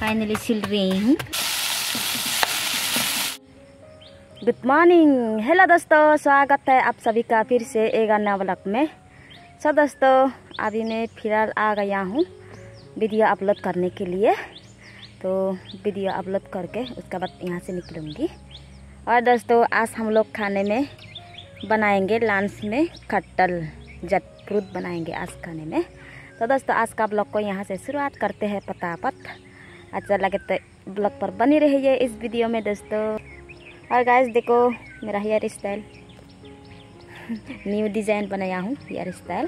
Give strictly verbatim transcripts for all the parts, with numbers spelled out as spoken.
Finally सिल रही हूँ। गुड मॉर्निंग, हेलो दोस्तों, स्वागत है आप सभी का फिर से एक नया व्लॉग में। सो दोस्तों, अभी मैं फिलहाल आ गया हूँ वीडियो अपलोड करने के लिए। तो वीडियो अपलोड करके उसके बाद यहाँ से निकलूँगी। और दोस्तों, आज हम लोग खाने में बनाएंगे लंच में कटहल जट फ्रूट बनाएंगे आज खाने में। तो दोस्तों, आज का ब्लॉग को यहाँ से शुरुआत करते हैं फटाफट। अच्छा लगे तो ब्लॉग पर बनी रहिए इस वीडियो में दोस्तों। और गाइस देखो मेरा हेयर स्टाइल, न्यू डिज़ाइन बनाया हूँ हेयर स्टाइल।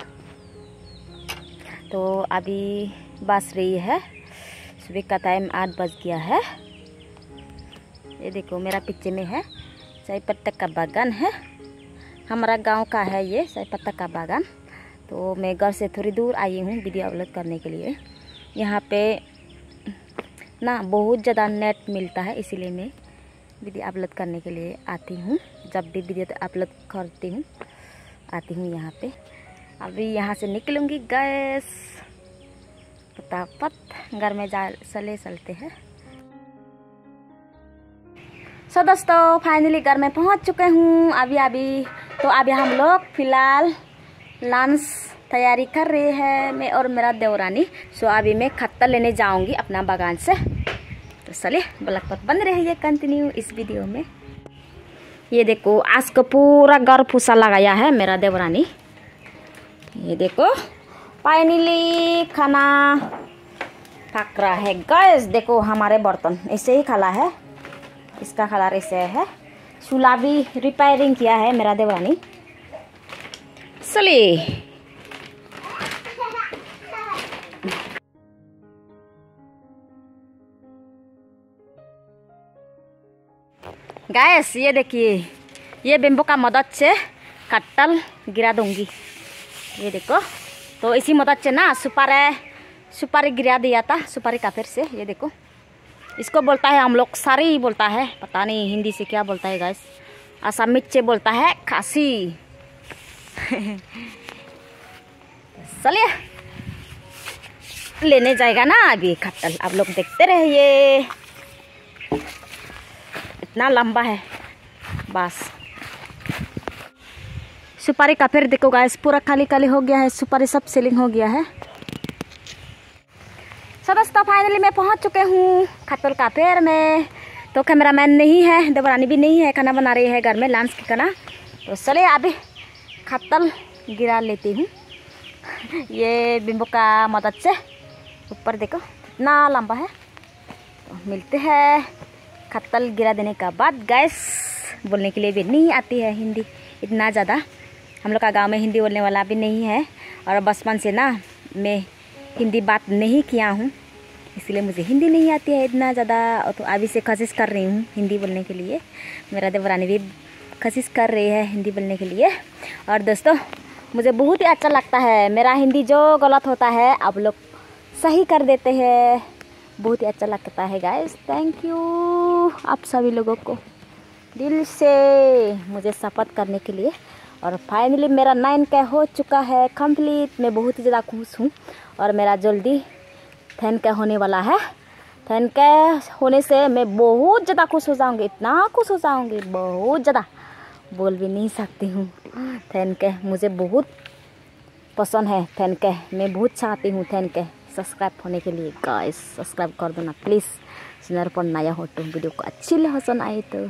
तो अभी बज रही है सुबह का टाइम, आठ बज गया है। ये देखो मेरा पीछे में है चाय पत्ता का बागान है, हमारा गांव का है ये चाय पत्ता का बागान। तो मैं घर से थोड़ी दूर आई हूँ वीडियो अपलोड करने के लिए। यहाँ पे ना बहुत ज़्यादा नेट मिलता है, इसीलिए मैं वीडियो अपलोड करने के लिए आती हूँ। जब भी वीडियो अपलोड करती हूँ आती हूँ यहाँ पे। अभी यहाँ से निकलूँगी गैस फटाफट घर में जा चले चलते हैं। सो दोस्तों, फाइनली घर में पहुँच चुके हूँ अभी अभी। तो अभी हम लोग फिलहाल लंच तैयारी कर रहे हैं, मैं और मेरा देवरानी। सो अभी मैं कटहल लेने जाऊँगी अपना बागान से। तो चलिए ब्लॉग पर बन रही है कंटिन्यू इस वीडियो में। ये देखो आज को पूरा घर फूसा लगाया है मेरा देवरानी। ये देखो फाइनली खाना पक रहा है गैस। देखो हमारे बर्तन ऐसे ही खाला है, इसका कलर ऐसे है। चूल्हा भी रिपेयरिंग किया है मेरा देवरानी। चलिए गैस, ये देखिए ये बेम्बो का मदद से कटहल गिरा दूंगी। ये देखो, तो इसी मदद से ना सुपारी सुपारी गिरा दिया था सुपारी का फिर से। ये देखो इसको बोलता है हम लोग सारी बोलता है, पता नहीं हिंदी से क्या बोलता है गैस। असमित से बोलता है खासी। चलिए लेने जाएगा ना अभी कटहल, आप लोग देखते रहिए। इतना लंबा है बस। सुपारी का पेड़ देखो गाइस पूरा खाली खाली हो गया है, सुपारी सब सेलिंग हो गया है। सो दोस्तों, फाइनली मैं पहुंच चुके हूँ कटहल का पेड़ में। तो कैमरामैन नहीं है, देवरानी भी नहीं है, खाना बना रही है घर में लंच की खाना। तो चलिए अभी कटहल गिरा लेती हूँ ये बिम्बो का मदद से। ऊपर देखो इतना लंबा है। तो मिलते हैं कटहल गिरा देने का बाद। गैस बोलने के लिए भी नहीं आती है हिंदी इतना ज़्यादा, हम लोग का गांव में हिंदी बोलने वाला भी नहीं है। और बचपन से ना मैं हिंदी बात नहीं किया हूँ, इसलिए मुझे हिंदी नहीं आती है इतना ज़्यादा। तो अभी से कोशिश कर रही हूँ हिंदी बोलने के लिए। मेरा देवरानी भी कोशिश कर रही है हिंदी बोलने के लिए। और दोस्तों, मुझे बहुत ही अच्छा लगता है, मेरा हिंदी जो गलत होता है आप लोग सही कर देते हैं, बहुत ही अच्छा लगता है गाइस। थैंक यू आप सभी लोगों को दिल से मुझे सपोर्ट करने के लिए। और फाइनली मेरा नाइन के हो चुका है कंप्लीट। मैं बहुत ही ज़्यादा खुश हूँ और मेरा जल्दी टेन के होने वाला है। टेन के होने से मैं बहुत ज़्यादा खुश हो जाऊँगी, इतना खुश हो जाऊँगी बहुत ज़्यादा, बोल भी नहीं सकती हूँ। टेन के मुझे बहुत पसंद है, टेन के मैं बहुत चाहती हूँ टेन के सब्सक्राइब होने के लिए। गाइस सब्सक्राइब कर देना प्लीज़, चैनल पर नया हो तो, वीडियो को अच्छी पसंद आए तो।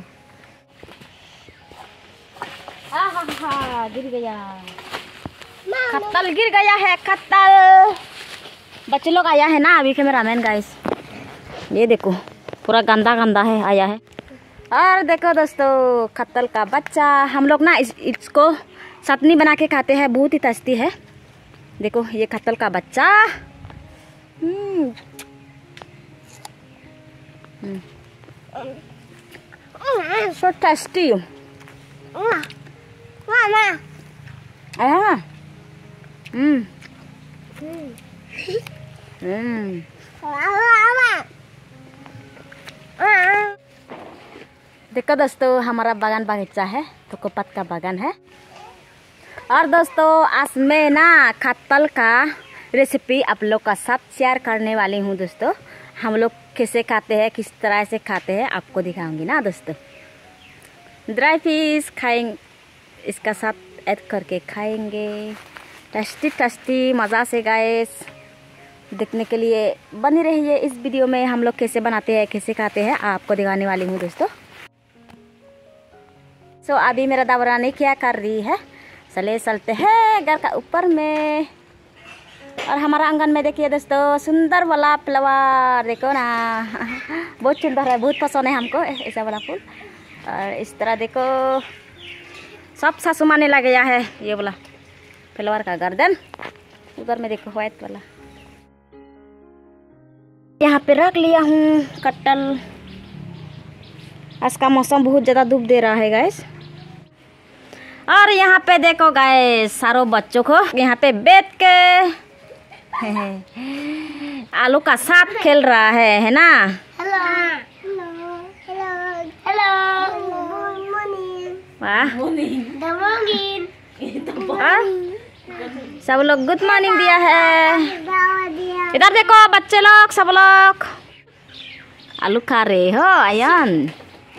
हाँ हाँ हाँ गिर गया, कटहल गिर गया है कटहल। बच्चे लोग आया है ना अभी कैमरामैन गाइस। ये देखो पूरा गंदा गंदा है आया है। और देखो दोस्तों कटहल का बच्चा, हम लोग ना इस, इसको चटनी बना के खाते हैं, बहुत ही टेस्टी है। देखो ये कटहल का बच्चा। हम्म सो टेस्टी। हम्म हम्म देखो दोस्तों हमारा बागान बगीचा है, तो कोपत का बागान है। और दोस्तों आज मैं ना कटहल का रेसिपी आप लोग का साथ शेयर करने वाली हूँ। दोस्तों हम लोग कैसे खाते हैं, किस तरह से खाते हैं आपको दिखाऊंगी ना दोस्तों। ड्राई फिश खाएंगे, इसका साथ ऐड करके खाएंगे, टेस्टी टेस्टी मज़ा से गाइस। देखने के लिए बनी रहिए इस वीडियो में, हम लोग कैसे बनाते हैं कैसे खाते हैं आपको दिखाने वाली हूँ दोस्तों। सो so, अभी मेरा दावरानी क्या कर रही है, चले चलते हैं घर का ऊपर में। और हमारा आंगन में देखिए दोस्तों सुंदर वाला फ्लावर, देखो ना बहुत सुंदर है, बहुत पसंद है हमको ऐसा वाला फूल। और इस तरह देखो सब सासू माने लग गया है ये वाला फ्लावर का गार्डन। उधर में देखो व्हाइट वाला, यहाँ पे रख लिया हूँ कटल। आज का मौसम बहुत ज़्यादा धूप दे रहा है गैस। और यहाँ पे देखो गैस सारों बच्चों को यहाँ पे बैठ के आलू का साथ खेल रहा है है ना। Hello hello hello hello good morning. वाह गुड मॉर्निंग। सब लोग गुड मॉर्निंग दिया है। इधर देखो बच्चे लोग सब लोग आलू खा रहे हो आयन।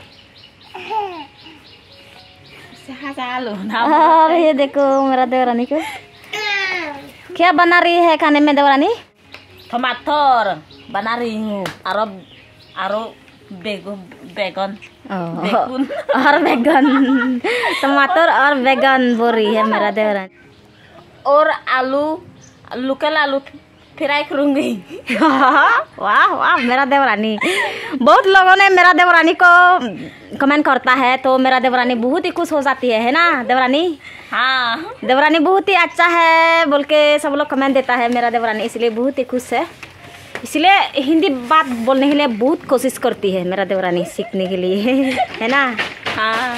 और ये देखो मेरा देवरानी को क्या बना रही है खाने में देवरानी? टमाटर बना रही हूँ और और बैगन बैगन बैगन और बैगन टमाटर और बैगन बोल रही है मेरा देवरानी। और आलू लोकल आलू फ्राई करूँगी। वाह वाह मेरा देवरानी। बहुत लोगों ने मेरा देवरानी को कमेंट करता है तो मेरा देवरानी बहुत ही खुश हो जाती है है ना देवरानी। हाँ देवरानी बहुत ही अच्छा है बोल के सब लोग कमेंट देता है मेरा देवरानी, इसलिए बहुत ही खुश है। इसलिए हिंदी बात बोलने के लिए बहुत कोशिश करती है मेरा देवरानी सीखने के लिए है ना। हाँ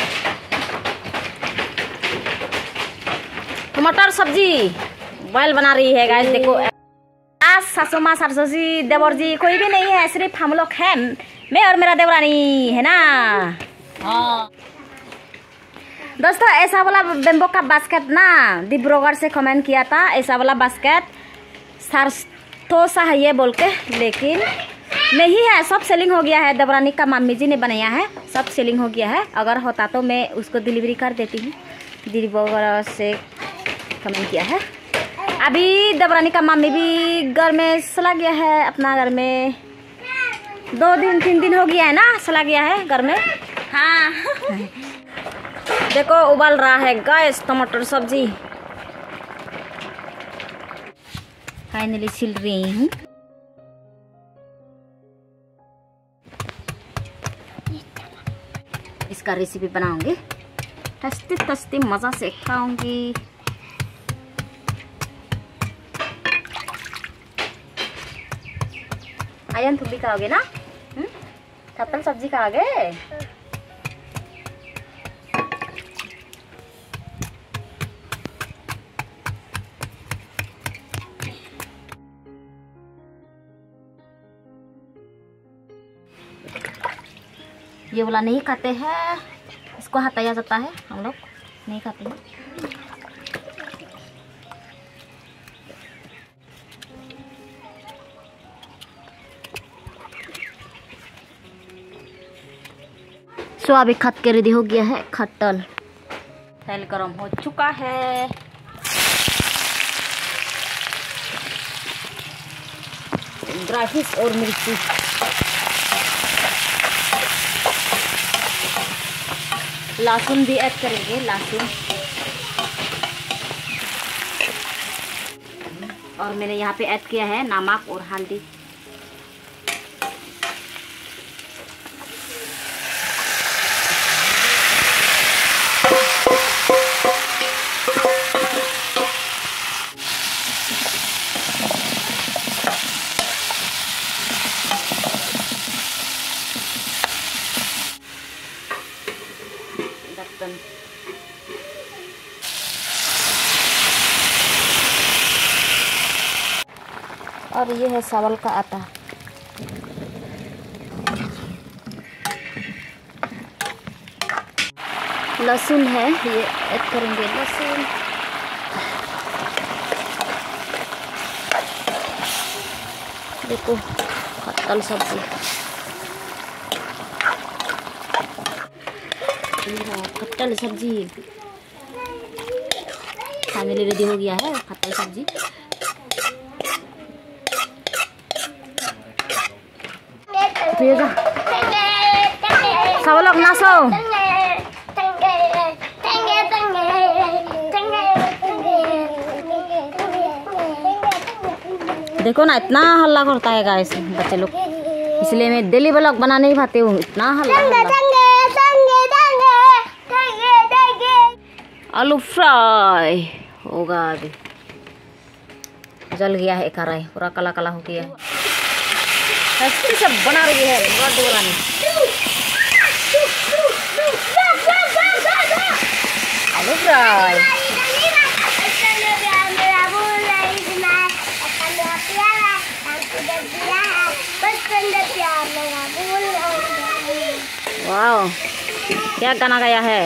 टमाटर सब्जी बॉयल बना रही है गाइस। देखो आज सासू माँ सासू जी देवर जी कोई भी नहीं है, सिर्फ हम लोग हैं, मैं और मेरा देवरानी है ना। हाँ दोस्तों ऐसा वाला बेम्बो का बास्केट ना डिब्रूगढ़ से कमेंट किया था, ऐसा वाला बास्केट सार्थो सा है ये बोल के, लेकिन नहीं है, सब सेलिंग हो गया है। देवरानी का मम्मी जी ने बनाया है, सब सेलिंग हो गया है। अगर होता तो मैं उसको डिलीवरी कर देती हूँ। डिब्रूगढ़ से कमेंट किया है। अभी देवरानी का मम्मी भी घर में चला गया है, अपना घर में दो दिन तीन दिन हो गया है ना, चला गया है घर में। हाँ देखो उबाल रहा है गैस टमाटर सब्जी, फाइनली छिल रही हूँ। इसका रेसिपी बनाऊंगी, टेस्टी टेस्टी मज़ा से खाऊंगी। आयन तुम भी खाओगे ना? कटल सब्जी खाओगे? ये वाला नहीं खाते हैं, इसको हटाया जाता है, हम लोग नहीं खाते हैं। सो अभी खत के रेडी हो गया है खट्टल। तेल गरम हो चुका है। ड्राई फिश और मिर्ची, लहसुन भी ऐड करेंगे, लहसुन। और मैंने यहाँ पे ऐड किया है नमक और हल्दी। और ये है चावल का आटा। लहसुन है, ये ऐड करेंगे लहसुन। देखो खत्तल सब्जी, खट्टल सब्जी फाइनली रेडी हो गया है। खट्टल सब्जी सब लोग नाचो। देखो ना इतना हल्ला करता है गाइस बच्चे लोग, इसलिए मैं डेली व्लॉग बना नहीं पाती हूँ, इतना हल्ला, हल्ला। आलू फ्राई होगा अभी, जल गया है कढ़ाई, पूरा काला काला हो गया है। ऐसे सब बना रही है रानी। आलू फ्राई वाह, क्या गाना गाया है।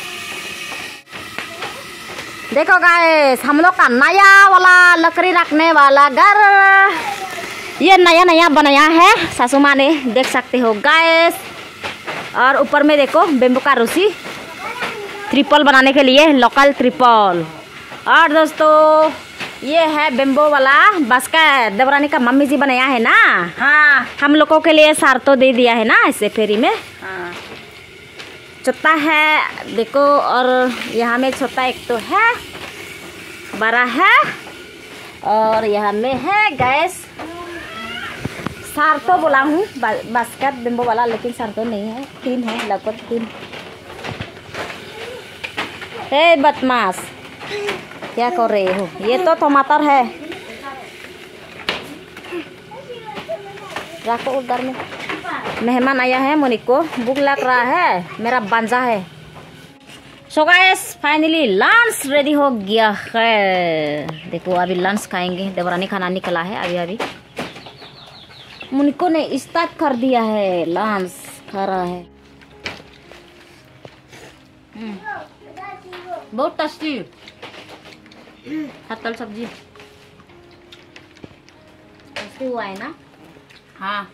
देखो गाइस, हम लोग का नया वाला लकड़ी रखने वाला घर, ये नया नया बनाया है सासू माँ ने, देख सकते हो गाइस। और ऊपर में देखो बेम्बू का रस्सी, ट्रिपल बनाने के लिए, लोकल ट्रिपल। और दोस्तों ये है बेम्बो वाला बास्केट, देवरानी का मम्मी जी बनाया है ना। हाँ, हम लोगों के लिए सार तो दे दिया है ना ऐसे फेरी में। हाँ, छोटा है देखो, और यहाँ में छोटा एक तो है, बड़ा है, और यहाँ में है गैस। सार तो बोला हूँ बास्केट बेम्बो वाला, लेकिन सार तो नहीं है, तीन है लगभग तीन। हे बदमाश, क्या कर रहे हो? ये तो टमाटर है, रखो उधर में। मेहमान आया है, मोनिक को भूख लग रहा है, मेरा बंजा है। So guys finally lunch ready हो गया है। देखो अभी लंच खाएंगे, देवरानी खाना निकला है अभी अभी। मोनिको ने स्टार्ट कर दिया है, लंच खा रहा है। बहुत टेस्टी खट्टल सब्जी, टेस्टी हुआ है ना। हाँ,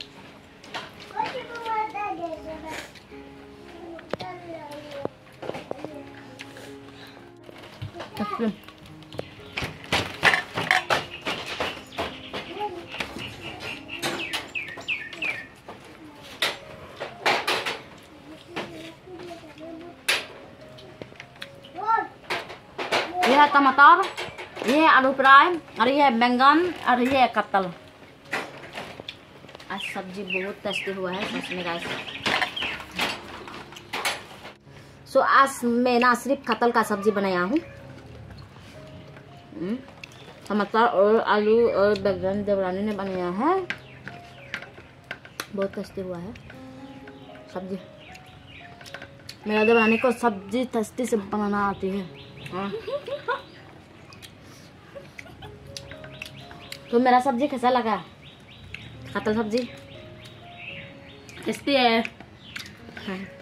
ये है टमाटर, ये है आलू फ्राई, और ये है बैंगन, और ये है कत्तल। आज सब्जी बहुत टेस्टी हुआ है सच में गाइस। सो आज मैं ना सिर्फ कत्तल का सब्जी बनाया हूँ, टमाटर और आलू और बैंगन देवरानी ने बनाया है, बहुत टेस्टी हुआ है सब्जी। मेरा देवरानी को सब्जी टेस्टी से बनाना आती है। हाँ। तो मेरा सब्जी कैसा लगा? कत्तल सब्जी टेस्टी है। हाँ।